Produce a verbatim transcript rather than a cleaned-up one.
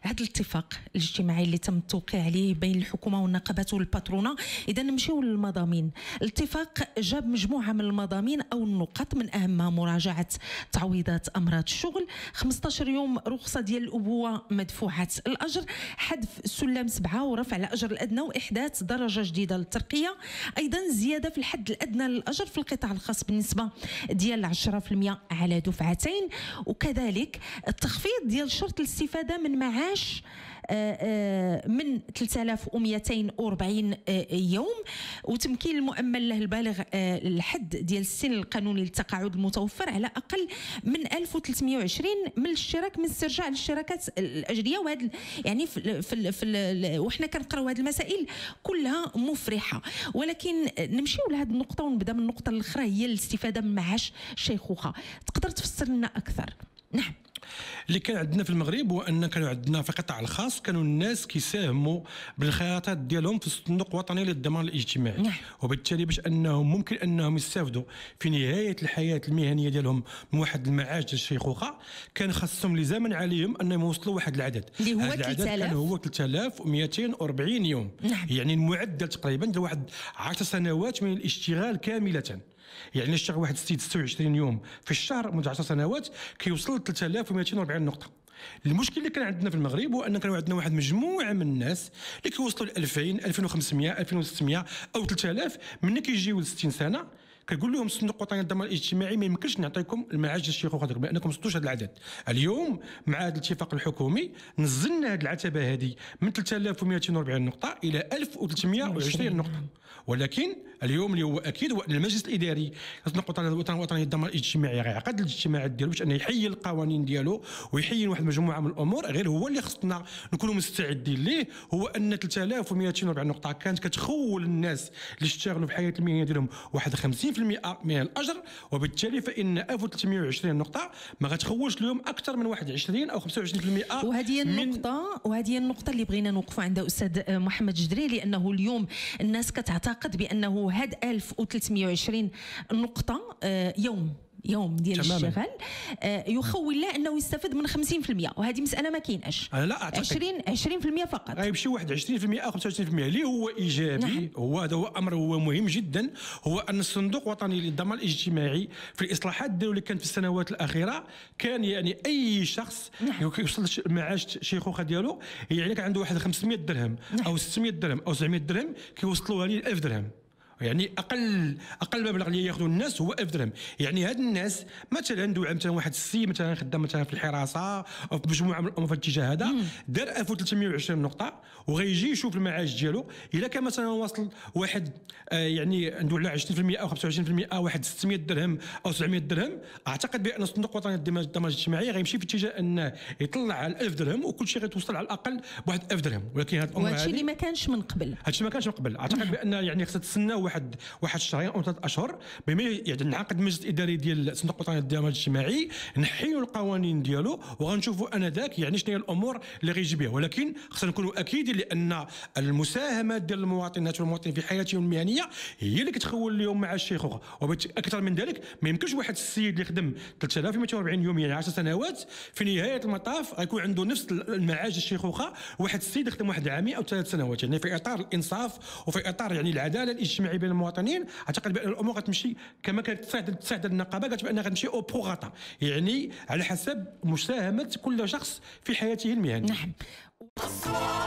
هذا الاتفاق الاجتماعي اللي تم التوقيع عليه بين الحكومه والنقابات والباترونه، اذا نمشيو للمضامين. الاتفاق جاب مجموعه من المضامين او النقط، من اهمها مراجعه تعويضات امراض الشغل، خمسطاش يوم رخصه ديال الابوه مدفوعه الاجر، حذف سلم سبعه ورفع الاجر الادنى واحداث درجه جديده للترقيه، ايضا زياده في الحد الادنى للاجر في القطاع الخاص بالنسبه ديال عشرة بالمئة على دفعتين، وكذلك التخفيض ديال شرط الاستفاده من معاش من ثلاثة آلاف ومئتين وأربعين يوم، وتمكين المؤمن له البالغ الحد ديال السن القانوني للتقاعد المتوفر على اقل من ألف وثلاثمئة وعشرين من الاشتراك من استرجاع للشراكات الاجريه. وهذا يعني في في, في وحنا كنقراو هذه المسائل كلها مفرحه، ولكن نمشيو لهذه النقطه ونبدا من النقطه الاخرى هي الاستفاده من معاش الشيخوخه. تقدر تفسر لنا اكثر؟ نعم. اللي كان عندنا في المغرب هو ان كانوا عندنا في القطاع الخاص كانوا الناس كيساهموا بالخيارات ديالهم في الصندوق الوطني للضمان الاجتماعي، نعم. وبالتالي باش انهم ممكن انهم يستافدوا في نهايه الحياه المهنيه ديالهم من واحد المعاش ديال الشيخوخه، كان خاصهم لزاما عليهم انهم يوصلوا واحد العدد، اللي هو هذا العدد كان هو ثلاثة آلاف ومئتين وأربعين يوم. نعم. يعني المعدل تقريبا ديال واحد عشر سنوات من الاشتغال كامله. يعني اشتغل واحد ستة وعشرين يوم في الشهر منذ عشر سنوات كيوصل ل ثلاثة آلاف ومئتين وأربعين نقطه. المشكل اللي كان عندنا في المغرب هو ان كانوا عندنا واحد مجموعه من الناس اللي كيوصلوا ل ألفين ألفين وخمسمئة ألفين وستمئة او ثلاثة آلاف، من كيجيو ل ستين سنه كنقول لهم الصندوق الوطني للضمان الاجتماعي ما يمكنش نعطيكم المعاش ديال الشيخوخه ديالكم لانكم ما وصلتوش هذا العدد. اليوم مع هذا الاتفاق الحكومي نزلنا هذه العتبه هذه من ثلاثة آلاف ومئتين وأربعين نقطه الى ألف وثلاثمئة وعشرين نقطه. ولكن اليوم اللي هو اكيد هو ان المجلس الاداري الصندوق الوطني للضمان الاجتماعي غيعقد الاجتماعات ديالو باش انه يحيي القوانين ديالو ويحيي واحد المجموعه من الامور. غير هو اللي خصنا نكونوا مستعدين ليه هو ان ثلاثة آلاف ومئتين وأربعين نقطه كانت كتخول الناس اللي اشتغلوا في الحياه المهنيه ديالهم واحد خمسين بالمئة من الاجر، وبالتالي فان ألف وثلاثمئة وعشرين نقطه ما غتخولش لهم اكثر من واحد وعشرين او خمسة وعشرين بالمئة. وهذه هي النقطه وهذه هي النقطه اللي بغينا نوقفوا عندها استاذ محمد جدري، لانه اليوم الناس كتعتقد بانه هاد ألف وثلاثمئة وعشرين نقطه يوم يوم ديال الشغل يخول له انه يستفد من خمسين بالمئة، وهذه مساله ما كايناش. انا لا اعتقد عشرين عشرين بالمئة فقط غيمشي واحد عشرين بالمئة او خمسة وعشرين بالمئة اللي هو ايجابي. نعم. هو هذا هو امر هو مهم جدا، هو ان الصندوق الوطني للضمان الاجتماعي في الاصلاحات ديالو اللي كانت في السنوات الاخيره كان يعني اي شخص نعم. يوصل معاش الشيخوخه ديالو يعني كان عنده واحد خمسمئة درهم. نعم. او ستمئة درهم او سبعمئة درهم كيوصلوها ليه ألف درهم. يعني اقل اقل مبلغ اللي ياخذوا الناس هو ألف درهم. يعني هاد الناس مثلا عنده مثلا واحد السي مثلا خدام مثلا في الحراسه او في مجموعه من الامور في الاتجاه هذا دار ألف وثلاثمئة وعشرين نقطه وغيجي يشوف المعاش ديالو الا كان مثلا واصل واحد آه يعني عنده على عشرين بالمئة او خمسة وعشرين بالمئة واحد ستمئة درهم او سبعمئة درهم، اعتقد بان الصندوق الوطني للضمان الاجتماعي غيمشي في اتجاه انه يطلع على ألف درهم وكل شيء غيتوصل على الاقل بواحد ألف درهم. ولكن هذا الامر هادشي اللي ما كانش من قبل هادشي ما كانش من قبل. اعتقد بان يعني خصها تسنى واحد واحد شهرين او ثلاث اشهر بما يعني نعقد المجلس الاداري ديال الصندوق الوطني للضمان الاجتماعي نحيوا القوانين ديالو وغنشوفوا انذاك يعني شنو هي الامور اللي غيجي بها. ولكن خصنا نكونوا اكيدين لان المساهمات ديال المواطنات والمواطنين في حياتهم المهنيه هي اللي كتخول لهم مع الشيخوخه. واكثر من ذلك ما يمكنش واحد السيد اللي خدم ثلاثة آلاف ومئتين وأربعين يوم يعني عشر سنوات في نهايه المطاف غيكون عنده نفس المعاش الشيخوخه واحد السيد خدم واحد عامين او ثلاث سنوات. يعني في اطار الانصاف وفي اطار يعني العداله الاجتماعيه بين المواطنين اعتقد بان الامور غتمشي كما كانت تساعد تساعد النقابه كتبان انها غتمشي او بروغاتا يعني على حسب مساهمه كل شخص في حياته المهنيه. نعم.